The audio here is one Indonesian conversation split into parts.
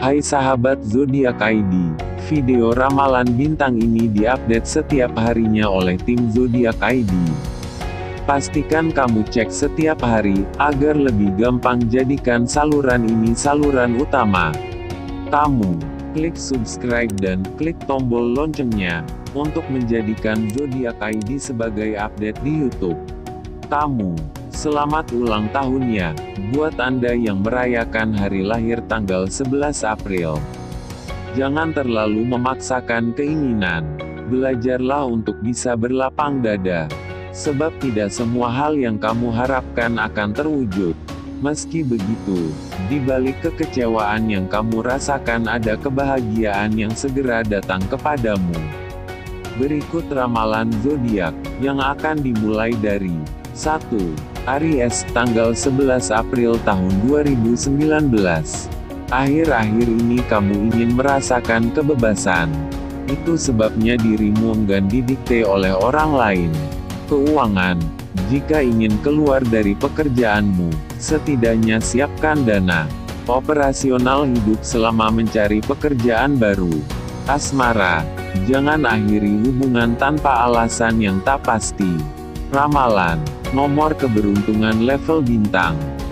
Hai sahabat zodiak ID, video ramalan bintang ini diupdate setiap harinya oleh tim zodiak ID. Pastikan kamu cek setiap hari, agar lebih gampang jadikan saluran ini saluran utama. Kamu, klik subscribe dan klik tombol loncengnya, untuk menjadikan zodiak ID sebagai update di YouTube. Kamu, selamat ulang tahun ya, buat Anda yang merayakan hari lahir tanggal 11 April. Jangan terlalu memaksakan keinginan. Belajarlah untuk bisa berlapang dada. Sebab tidak semua hal yang kamu harapkan akan terwujud. Meski begitu, di balik kekecewaan yang kamu rasakan ada kebahagiaan yang segera datang kepadamu. Berikut ramalan zodiak yang akan dimulai dari 1. Aries, tanggal 11 April tahun 2019. Akhir-akhir ini kamu ingin merasakan kebebasan. Itu sebabnya dirimu enggan didikte oleh orang lain. Keuangan, jika ingin keluar dari pekerjaanmu, setidaknya siapkan dana operasional hidup selama mencari pekerjaan baru. Asmara, jangan akhiri hubungan tanpa alasan yang tak pasti. Ramalan, nomor keberuntungan level bintang,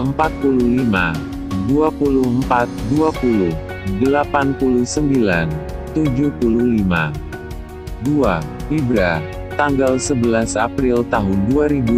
45, 24, 20, 89, 75. 2. Libra, tanggal 11 April tahun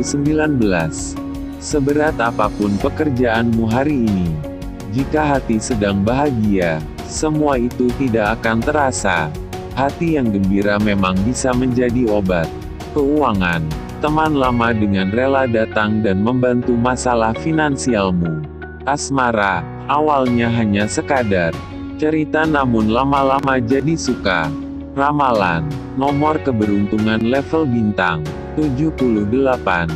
2019. Seberat apapun pekerjaanmu hari ini, jika hati sedang bahagia, semua itu tidak akan terasa. Hati yang gembira memang bisa menjadi obat. Keuangan, teman lama dengan rela datang dan membantu masalah finansialmu. Asmara, awalnya hanya sekadar cerita namun lama-lama jadi suka. Ramalan, nomor keberuntungan level bintang, 78,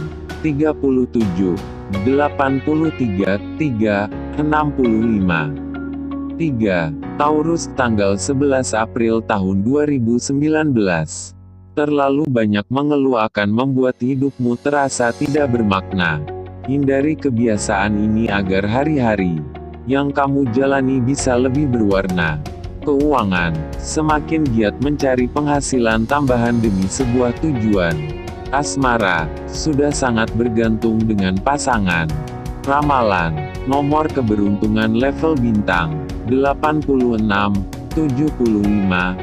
37, 83, 3, 65. 3. Taurus, tanggal 11 April tahun 2019. Terlalu banyak mengeluh akan membuat hidupmu terasa tidak bermakna. Hindari kebiasaan ini agar hari-hari yang kamu jalani bisa lebih berwarna. Keuangan, semakin giat mencari penghasilan tambahan demi sebuah tujuan. Asmara, sudah sangat bergantung dengan pasangan. Ramalan, nomor keberuntungan level bintang, 86, 75,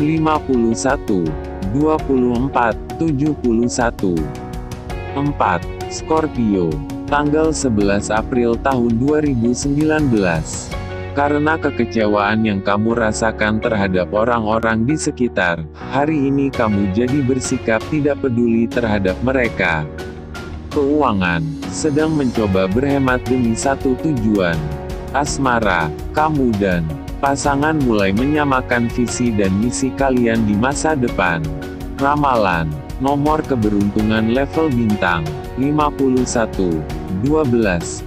51, 24, 71. 4. Scorpio, tanggal 11 April tahun 2019. Karena kekecewaan yang kamu rasakan terhadap orang-orang di sekitar, hari ini kamu jadi bersikap tidak peduli terhadap mereka. Keuangan, sedang mencoba berhemat demi satu tujuan. Asmara, kamu dan pasangan mulai menyamakan visi dan misi kalian di masa depan. Ramalan, nomor keberuntungan level bintang, 51, 12,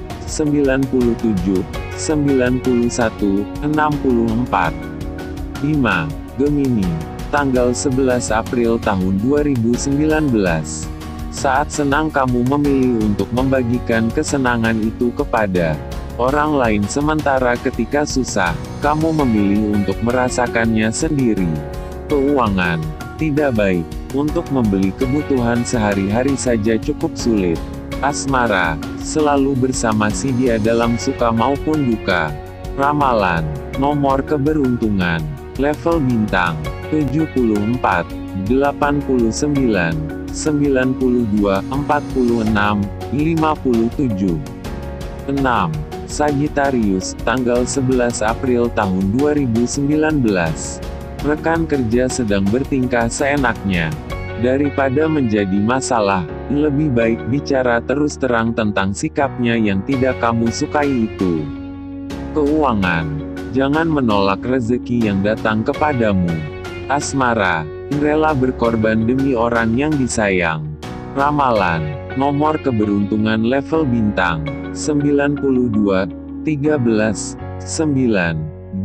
97, 91, 64. 5. Gemini, tanggal 11 April tahun 2019. Saat senang kamu memilih untuk membagikan kesenangan itu kepada orang lain sementara ketika susah, kamu memilih untuk merasakannya sendiri. Keuangan, tidak baik, untuk membeli kebutuhan sehari-hari saja cukup sulit. Asmara, selalu bersama si dia dalam suka maupun duka. Ramalan, nomor keberuntungan, level bintang, 74, 89, 92, 46, 57. 6. Sagittarius, tanggal 11 April tahun 2019. Rekan kerja sedang bertingkah seenaknya. Daripada menjadi masalah, lebih baik bicara terus terang tentang sikapnya yang tidak kamu sukai itu. Keuangan, jangan menolak rezeki yang datang kepadamu. Asmara, rela berkorban demi orang yang disayang. Ramalan, nomor keberuntungan level bintang, 92, 13, 9,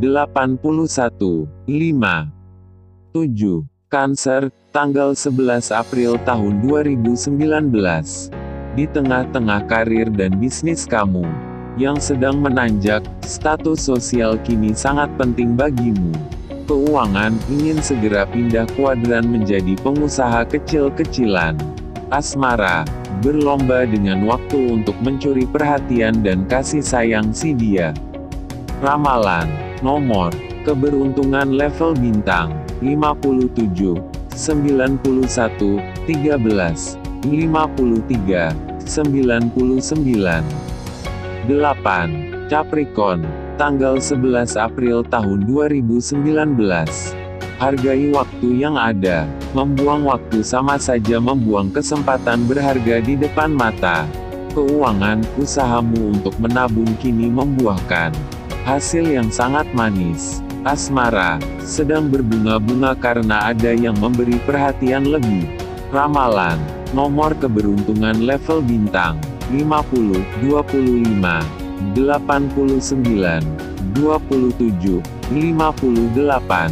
81, 5. 7. Cancer, tanggal 11 April tahun 2019. Di tengah-tengah karir dan bisnis kamu, yang sedang menanjak, status sosial kini sangat penting bagimu. Keuangan, ingin segera pindah kuadran menjadi pengusaha kecil-kecilan. Asmara, berlomba dengan waktu untuk mencuri perhatian dan kasih sayang si dia. Ramalan, nomor, keberuntungan level bintang, 57, 91, 13, 53, 99. 8. Capricorn, tanggal 11 April tahun 2019. Hargai waktu yang ada. Membuang waktu sama saja membuang kesempatan berharga di depan mata. Keuangan, usahamu untuk menabung kini membuahkan hasil yang sangat manis. Asmara, sedang berbunga-bunga karena ada yang memberi perhatian lebih. Ramalan, nomor keberuntungan level bintang, 50, 25, 89, 27, 58.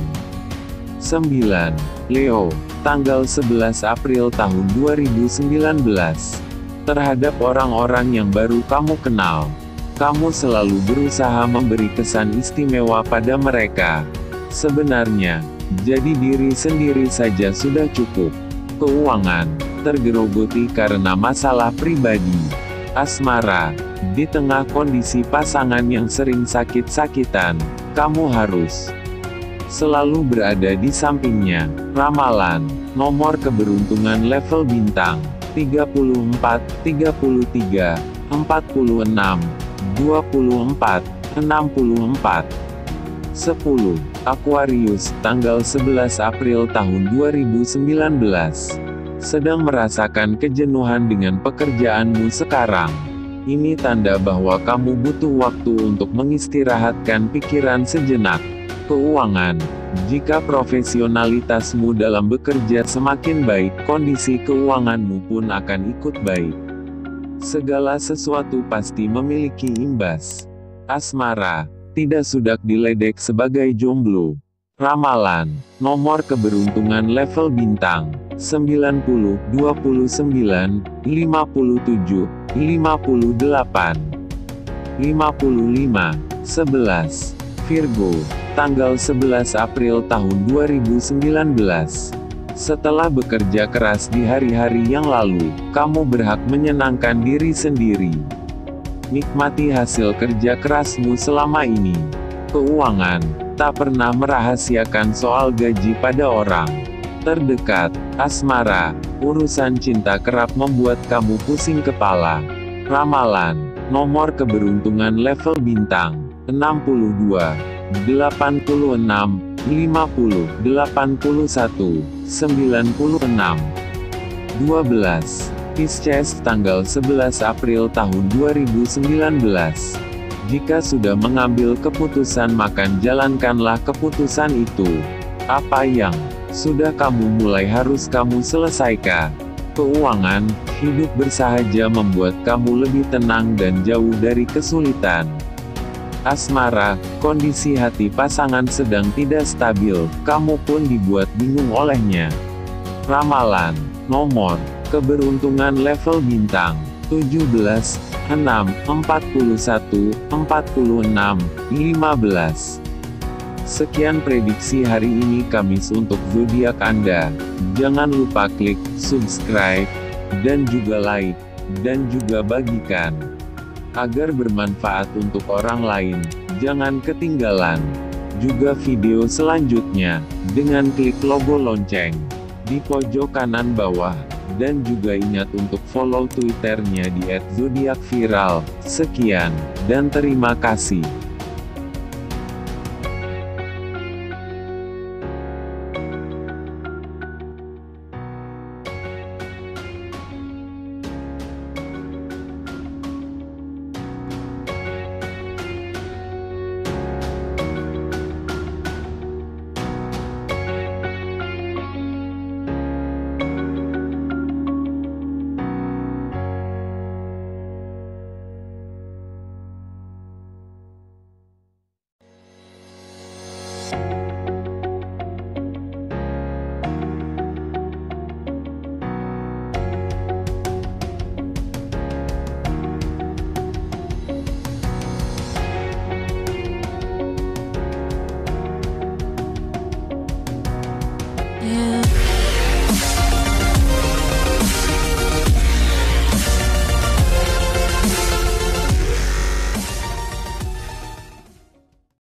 9. Leo, tanggal 11 April tahun 2019. Terhadap orang-orang yang baru kamu kenal, kamu selalu berusaha memberi kesan istimewa pada mereka. Sebenarnya, jadi diri sendiri saja sudah cukup. Keuangan, tergerogoti karena masalah pribadi. Asmara, di tengah kondisi pasangan yang sering sakit-sakitan, kamu harus selalu berada di sampingnya. Ramalan, nomor keberuntungan level bintang, 34, 33, 46, 24, 64. 10. Aquarius, tanggal 11 April tahun 2019. Sedang merasakan kejenuhan dengan pekerjaanmu sekarang. Ini tanda bahwa kamu butuh waktu untuk mengistirahatkan pikiran sejenak. Keuangan, jika profesionalitasmu dalam bekerja semakin baik, kondisi keuanganmu pun akan ikut baik. Segala sesuatu pasti memiliki imbas. Asmara, tidak sudak diledek sebagai jomblo. Ramalan, nomor keberuntungan level bintang, 90, 29, 57, 58, 55, 11. Virgo, tanggal 11 April tahun 2019. Setelah bekerja keras di hari-hari yang lalu, kamu berhak menyenangkan diri sendiri. Nikmati hasil kerja kerasmu selama ini. Keuangan, tak pernah merahasiakan soal gaji pada orang terdekat. Asmara, urusan cinta kerap membuat kamu pusing kepala. Ramalan, nomor keberuntungan level bintang, 62, 86, 50, 81, 96. 12. Pisces, tanggal 11 April tahun 2019. Jika sudah mengambil keputusan maka jalankanlah keputusan itu. Apa yang sudah kamu mulai harus kamu selesaikan. Keuangan, hidup bersahaja membuat kamu lebih tenang dan jauh dari kesulitan. Asmara, kondisi hati pasangan sedang tidak stabil, kamu pun dibuat bingung olehnya. Ramalan, nomor keberuntungan level bintang, 17, 6, 41, 46, 15. Sekian prediksi hari ini Kamis untuk zodiak Anda. Jangan lupa klik subscribe, dan juga like, dan juga bagikan. Agar bermanfaat untuk orang lain, jangan ketinggalan juga video selanjutnya, dengan klik logo lonceng di pojok kanan bawah. Dan juga ingat untuk follow Twitternya di @zodiakviral. Sekian, dan terima kasih.